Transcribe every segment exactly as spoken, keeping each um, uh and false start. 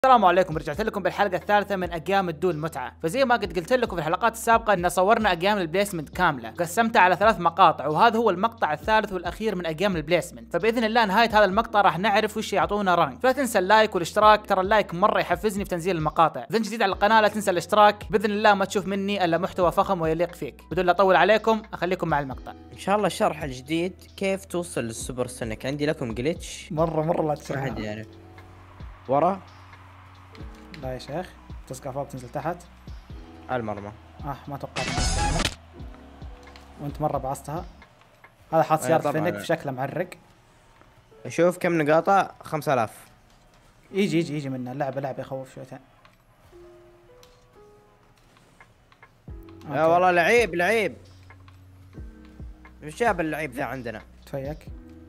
السلام عليكم، رجعت لكم بالحلقه الثالثه من اقيام الدول متعه. فزي ما قد قلت لكم في الحلقات السابقه ان صورنا اقيام البليسمنت كامله وقسمتها على ثلاث مقاطع، وهذا هو المقطع الثالث والاخير من اقيام البليسمنت. فباذن الله نهايه هذا المقطع راح نعرف وش يعطونا رانك. فلا تنسى اللايك والاشتراك، ترى اللايك مره يحفزني في تنزيل المقاطع. اذا انت جديد على القناه لا تنسى الاشتراك، باذن الله ما تشوف مني الا محتوى فخم ويليق فيك. بدون لا اطول عليكم اخليكم مع المقطع. ان شاء الله الشرح الجديد كيف توصل للسوبر سونيك. عندي لكم جليتش مره مره لا ما تشرح. حد يعرف. ورا لا يا شيخ، تسقى فوق تنزل تحت على المرمى. اه ما توقعت إنك وانت مره بعصتها. هذا حاط سيارة فينك في شكله معرق. شوف كم نقاطة، خمسة آلاف. يجي يجي يجي منه. اللعبة لعبة يخوف شويتين. يا والله لعيب لعيب. ايش جاب اللعيب ذا عندنا؟ تفيك.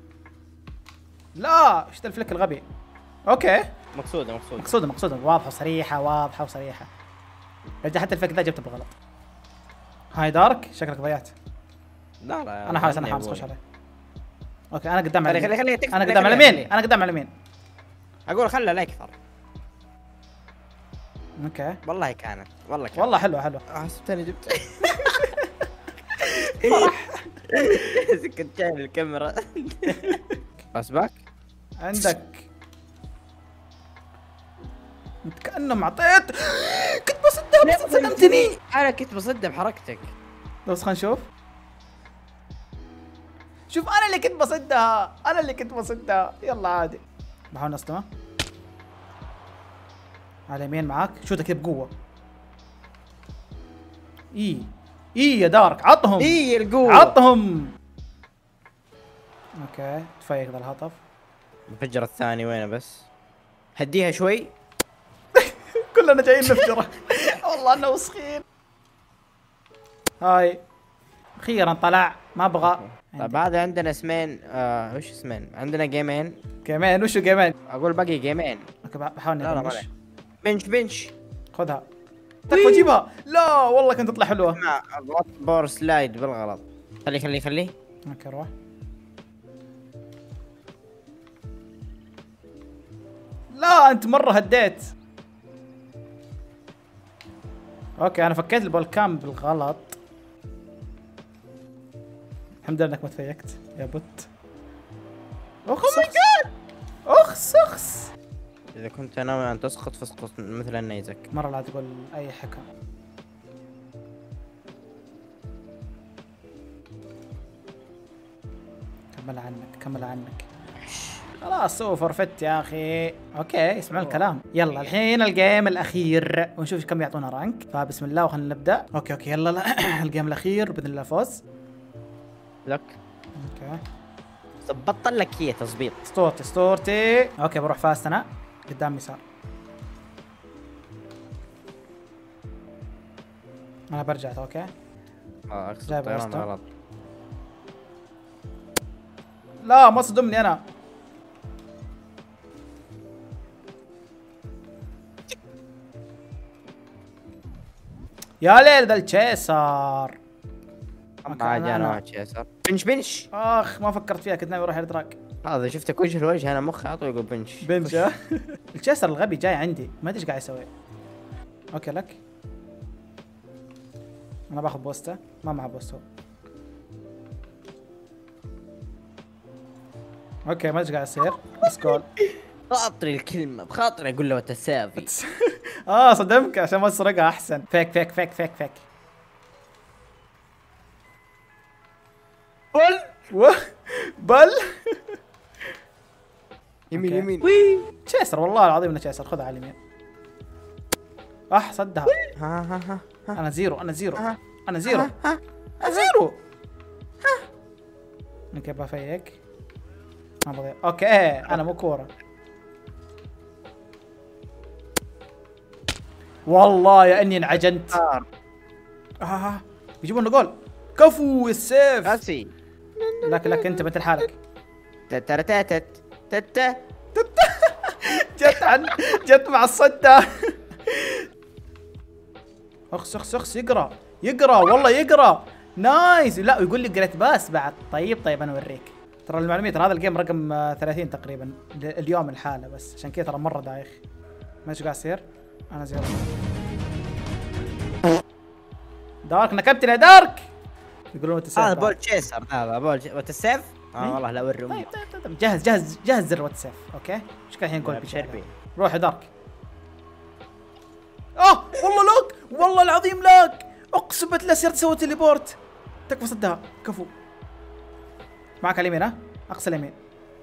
لا ايش الفلك الغبي. اوكي مقصودة مقصودة مقصودة مقصودة واضحة وصريحة واضحة وصريحة. رجع حتى الفلك ذا جبته بالغلط. هاي دارك شكلك ضيعت. لا لا انا حاس انا حاس خش عليه. اوكي انا قدام على خلي خلي انا قدام على اليمين. انا قدام على اليمين. اقول خله لا يكثر. اوكي والله كانت والله كانت والله حلوة حلوة. حسبتني جبت فرح. كنت جايب الكاميرا. باس باك عندك. انت كأنه معطيت. كنت بصدها بس صدمتني. انا كنت بصدق بحركتك. بس خلينا نشوف. شوف انا اللي كنت بصدها، انا اللي كنت بصدها. يلا عادي. بحاول نصدمه. على يمين معاك، شوتك كذا بقوة. اي اي يا دارك عطهم. اي القوة عطهم. اوكي تفيق ذا الهطف. انفجر الثاني وينه بس؟ هديها شوي. كلنا جايين نفجره. والله انه وسخين. هاي اخيرا طلع. ما ابغى. طيب هذا عندنا اسمين. آه وش اسمين؟ عندنا جيمين. جيمين. وشو جيمين؟ اقول باقي جيمين. اوكي بحاول لا لا نبنش. ما بنش بنش. خذها. تكفى جيبها. لا والله كنت تطلع حلوه. مع ضغط باور سلايد بالغلط. خلي خلي خلي. اوكي روح. لا انت مره هديت. اوكي انا فكيت البولكام بالغلط. الحمد لله انك ما تفيكت يا بت. اخ ماي جاد. اخس اخس. اذا كنت ناوي ان تسقط فاسقط مثل النيزك. مره لا تقول اي حكم. كمل عنك كمل عنك. خلاص سووا فورفت يا اخي. اوكي اسمعوا الكلام. يلا الحين الجيم الاخير ونشوف كم يعطونا رانك. فبسم الله وخلينا نبدا. اوكي اوكي يلا لا. الجيم الاخير باذن الله فوز. لك اوكي ظبطت لك هي تظبيط. اسطورتي اسطورتي. اوكي بروح فاست انا قدام يسار. انا برجع اوكي. اه اقصد جايب طيران وسطه. غلط. لا ما صدمني انا. يا ليل ذا التشيسر. ما جانا واحد يسار. بنش بنش. اخ ما فكرت فيها، كنت ناوي اروح الادراك. هذا شفتك وجه لوجه انا مخي عطوا يقول بنش بنش ها. التشيسر الغبي جاي عندي ما ادري ايش قاعد يسوي. اوكي لك. انا باخذ بوسته. ما معه بوست هو. اوكي ما ادري ايش قاعد يصير بس جول. خاطري الكلمة بخاطري اقول له تسافي. اه صدمك عشان ما تسرقها احسن. فيك فيك فيك فيك فيك. بل و بل يمين أوكي. يمين. وي تشيسر والله العظيم انه تشيسر. خذها على اليمين. اح صدها. ها ها ها ها. انا زيرو انا زيرو ها. انا زيرو ها ها. انا زيرو. اوكي بفيك. ما بضيع. اوكي ايه انا مو كورة. والله يا اني انعجنت. اه بيجيبوا لنا جول. كفو السيف. راسي. لك لك انت مثل حالك. تترتتت تتا. جت عن جت مع الصدة. اخس اخس اخس. يقرا يقرا والله يقرا. نايس. لا ويقول لي قريت باس بعد. طيب طيب انا اوريك. ترى المعلومية ترى هذا الجيم رقم ثلاثين تقريبا اليوم الحالة، بس عشان كذا ترى مرة دايخ. ما ايش قاعد يصير؟ انا زي دارك نكبتني يا دارك. يقولون وات السيف. هذا بول تشيسر هذا بول وات السيف. اه والله لا اوري امي. طيب طيب طيب جهز جهز جهز زر وات السيف. اوكي ايش كان الحين نقول بشربي. روح يا دارك. اه والله لاك، والله العظيم لاك، اقسم بالله صرت سوي تليبورت. تكفى صدها كفو. معك على اليمين ها؟ اقصى اليمين.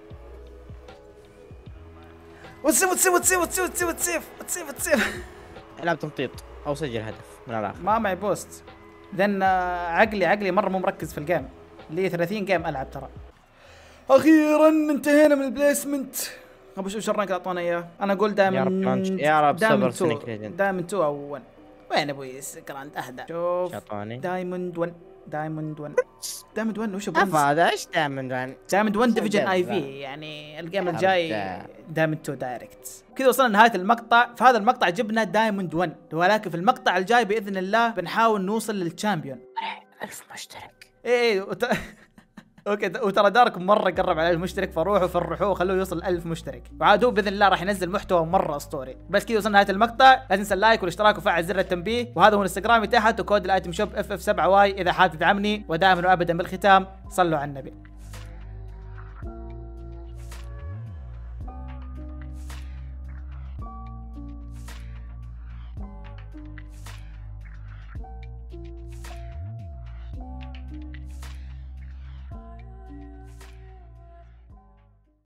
وتسيف وتسيف وتسيف وتسيف وتسيف وتسيف وتسيف وتسيف. العب تمطيط او سجل هدف من الاخر. ما معي بوست. لان عقلي عقلي مره مو مركز في الجيم. لي ثلاثين جيم العب ترى. اخيرا انتهينا من البليسمنت. ابى اشوف شو الرانك اللي اعطونا اياه. انا اقول دايموند. يا رب سوبر سنيك ليجند. دايموند اتنين او واحد. وين ابوي جراند اهدى. شوف دايموند واحد دايموند واحد دايموند واحد وش ابو هذا ايش دايموند واحد؟ دايموند واحد ديفيجن اي في يعني الجيم الجاي دايموند اتنين دايركت. كذا وصلنا لنهايه المقطع. في هذا المقطع جبنا دايموند واحد ولكن في المقطع الجاي باذن الله بنحاول نوصل للشامبيون. ألف مشترك. ايه وت... اوكي وترى دارك مره قرب على المشترك فروحوا فرحوه خلوه يوصل ألف مشترك وعاد هو باذن الله راح ينزل محتوى مره اسطوري. بس كذا وصلنا لنهايه المقطع. لا تنسى اللايك والاشتراك وفعل زر التنبيه وهذا هو الانستغرامي تحت وكود الايتم شوب اف اف سبعة واي اذا حاب تدعمني. ودائما وابدا بالختام صلوا على النبي.